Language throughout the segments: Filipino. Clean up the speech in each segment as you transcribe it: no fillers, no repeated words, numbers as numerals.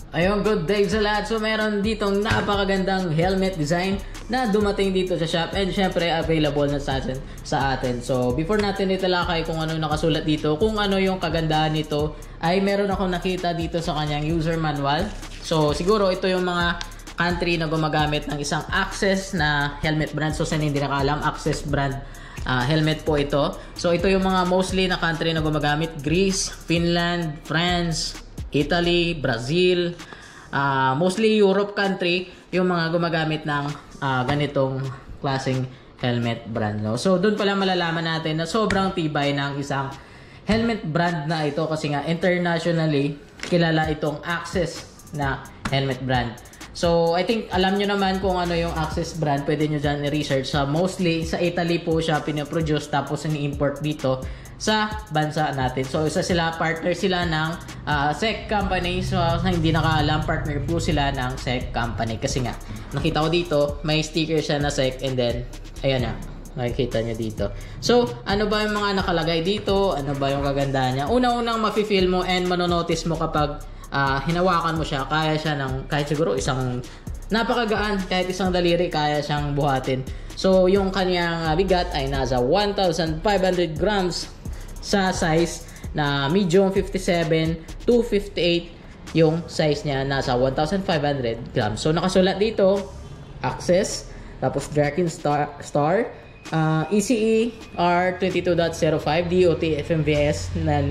Ayun, good day sa lahat. So meron ditong napakagandang helmet design na dumating dito sa shop and syempre available na sa atin. So before natin italakay kung ano nakasulat dito, kung ano yung kagandahan nito, ay meron akong nakita dito sa kanyang user manual. So siguro ito yung mga country na gumagamit ng isang Access na helmet brand. So sa hindi nakaalam, Access brand helmet po ito. So ito yung mga mostly na country na gumagamit: Greece, Finland, France, Italy, Brazil, mostly Europe country yung mga gumagamit ng ganitong klaseng helmet brand, no? So doon pala malalaman natin na sobrang tibay ng isang helmet brand na ito kasi nga internationally kilala itong Access na helmet brand. So I think alam nyo naman kung ano yung Access brand, pwede nyo dyan i-research. Mostly sa Italy po siya pinaproduce tapos ini-import dito sa bansa natin. So isa sila, partner sila ng SEC company. So hindi nakaalam, partner po sila ng SEC company. Kasi nga, nakita ko dito, may sticker siya na SEC and then, ayan na, makikita nyo dito. So, ano ba yung mga nakalagay dito? Ano ba yung kagandahan niya? Una-unang mafe-feel mo and manonotice mo kapag hinawakan mo siya, kaya siya ng, kahit siguro isang napakagaan, kahit isang daliri kaya siyang buhatin. So, yung kanyang bigat ay nasa 1,500 grams sa size na medium 57 to 58 yung size niya, nasa 1,500 grams. So nakasulat dito Access, tapos Draken Star, ECE R22.05 DOT FMVS na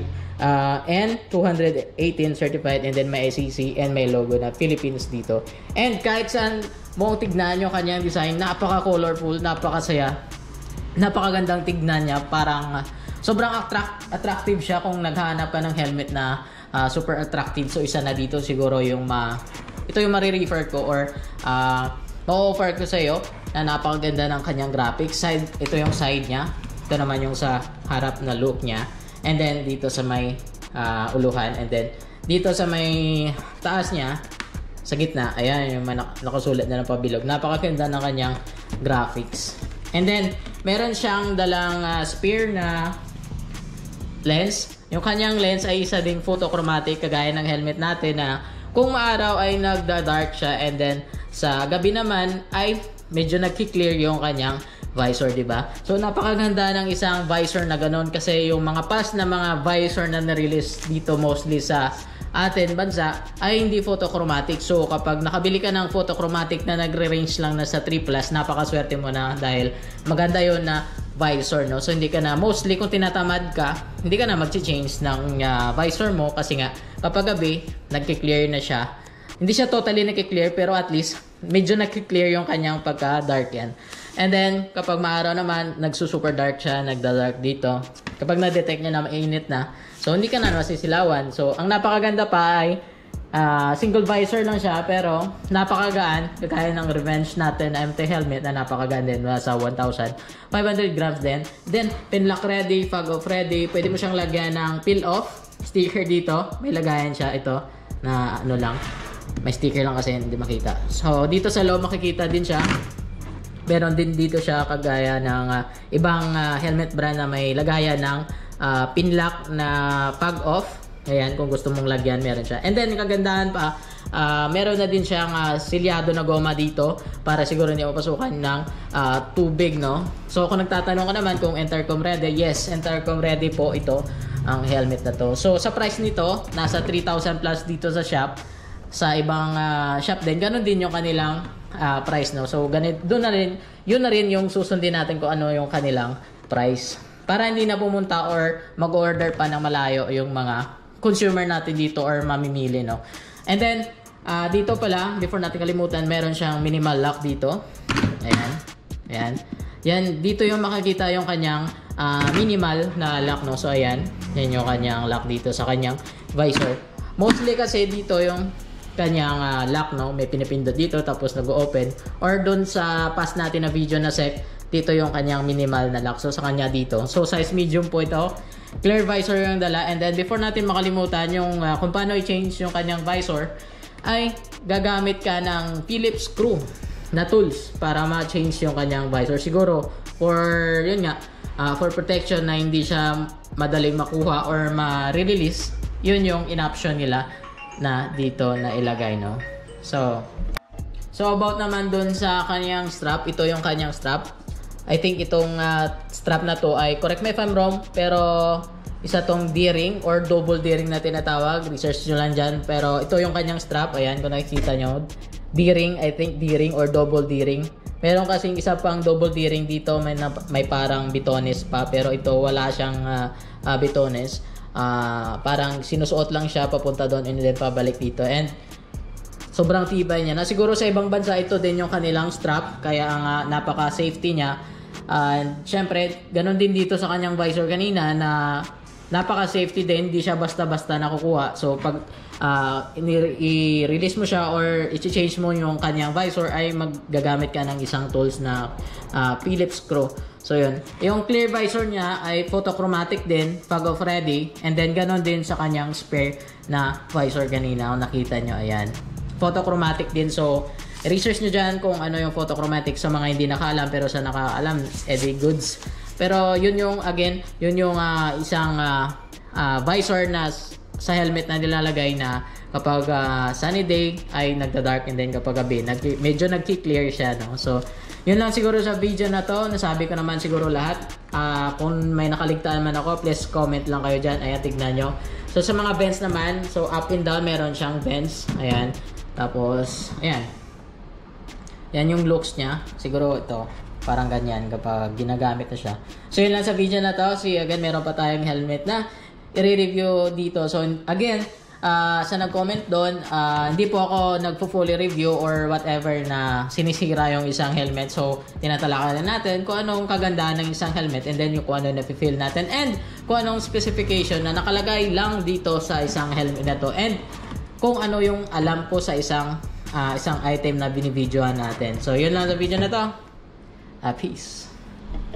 N218 certified, and then may ICC and may logo na Philippines dito. And kahit saan mo tignan yung kanyang design, napaka-colorful, napakasaya, napakagandang tignan niya. Parang sobrang attractive siya kung naghahanap ka ng helmet na super attractive. So isa na dito siguro yung ito yung marirefer ko or ma-offer ko sa iyo na napakaganda ng kanyang graphics. Ito yung side niya. Ito naman yung sa harap na look niya. And then dito sa may uluhan, and then dito sa may taas niya sa gitna, ayan yung nakasulat na ng pabilog. Napakaganda ng kanyang graphics. And then meron siyang dalang spear na lens. Yung kanyang lens ay isa ding photochromatic kagaya ng helmet natin na kung maaraw ay nagda-dark siya, and then sa gabi naman ay medyo nagki-clear yung kanyang visor, di ba? So napakaganda ng isang visor na ganoon kasi yung mga past na mga visor na na-release dito mostly sa atin bansa ay hindi photochromatic. So kapag nakabili ka ng photochromatic na nagre-range lang na sa 3+, napakaswerte mo na dahil maganda yon na visor, no? So hindi ka na, mostly kung tinatamad ka, hindi ka na mag-change ng visor mo kasi nga kapag gabi nagki-clear na siya. Hindi siya totally nagki-clear pero at least medyo nagki-clear yung kanyang pagka-dark yan. And then kapag maaraw naman, nagsusuper dark siya, nagda-dark dito. Kapag na-detect niya na mainit na, so hindi ka na masisilawan. So ang napakaganda pa ay single visor lang siya pero napakagaan, kagaya ng Revenge natin na MT helmet na napakagaan din, sa 1,500 grams din. Then pinlock ready, fog off ready. Pwede mo siyang lagyan ng peel off sticker dito. May lagayan siya ito na ano lang, may sticker lang kasi hindi makita. So dito sa loob makikita din siya. Meron din dito siya kagaya ng ibang helmet brand na may lagayan ng pinlock na fog off. Ayan, kung gusto mong lagyan, meron siya. And then kagandahan pa, meron na din siyang silyado na goma dito para siguro hindi mapasukan ng tubig, no? So kung nagtatanong ka naman kung Intercom ready, yes, Intercom ready po ito ang helmet na to. So sa price nito, nasa 3,000 plus dito sa shop. Sa ibang shop din, ganun din yung kanilang price, no? So ganito, yun na rin yung susundin natin kung ano yung kanilang price para hindi na pumunta or mag-order pa ng malayo yung mga consumer natin dito or mamimili, no? And then dito pala, before natin kalimutan, meron siyang minimal lock dito. Ayan. Ayan. Yan, dito yung makikita yung kanyang minimal na lock, no? So ayan, yan yung kanyang lock dito sa kanyang visor. Mostly kasi dito yung kanyang lock, no? May pinipindot dito tapos nag-open, or dun sa past natin na video na SEC, dito yung kanyang minimal na lock. So sa kanya dito, so size medium po ito, clear visor yung dala. And then before natin makalimutan yung kung paano i-change yung kanyang visor, ay gagamit ka ng Phillips screw na tools para ma-change yung kanyang visor. Siguro for yun nga, for protection na hindi siya madaling makuha or ma-release, yun yung in-option nila na dito na ilagay, no? So about naman dun sa kanyang strap, ito yung kanyang strap. I think itong strap na to ay, correct me if I'm wrong, pero isa tong D-ring or double D-ring na tinatawag. Research nyo lang dyan. Pero ito yung kanyang strap. Ayan, kung nakikita nyo. D-ring, I think D-ring or double D-ring. Meron kasing isa pang double D-ring dito. May parang bitones pa. Pero ito wala siyang bitones. Parang sinusuot lang siya papunta doon and then pabalik dito. And sobrang tibay niya. Na siguro sa ibang bansa ito din yung kanilang strap. Kaya nga napaka-safety niya. Siyempre, ganun din dito sa kanyang visor kanina na napaka-safety din. Hindi siya basta-basta nakukuha. So, pag i-release mo siya or i-change mo yung kanyang visor ay maggagamit ka ng isang tools na Phillips screw. So, yun. Yung clear visor niya ay photochromatic din pag off ready. And then, ganun din sa kanyang spare na visor kanina. Kung nakita nyo, ayan. Photochromatic din. So, research nyo dyan kung ano yung photochromatic sa mga hindi nakaalam, pero sa nakaalam, edi goods. Pero yun yung, again, yun yung isang visor na sa helmet na nilalagay na kapag sunny day ay nagda-dark, and then kapag gabi, medyo nagki-clear siya, no? So, yun lang siguro sa video na to. Nasabi ko naman siguro lahat. Kung may nakaligtaan man ako, please comment lang kayo dyan. Ayan, tignan nyo. So, sa mga vents naman, so up and down, meron siyang vents. Ayan. Tapos, ayan. Yan yung looks niya. Siguro ito, parang ganyan kapag ginagamit na siya. So, yun lang sa video na to. See, again, meron pa tayong helmet na i-review dito. So, again, sa nag-comment doon, hindi po ako nagpo-fully review or whatever na sinisira yung isang helmet. So, tinatalakayan natin kung anong kagandahan ng isang helmet, and then yung kung ano na-feel natin, and kung anong specification na nakalagay lang dito sa isang helmet na to, and kung ano yung alam ko sa isang item na binibidyohan natin. So, yun lang sa video na to. Peace.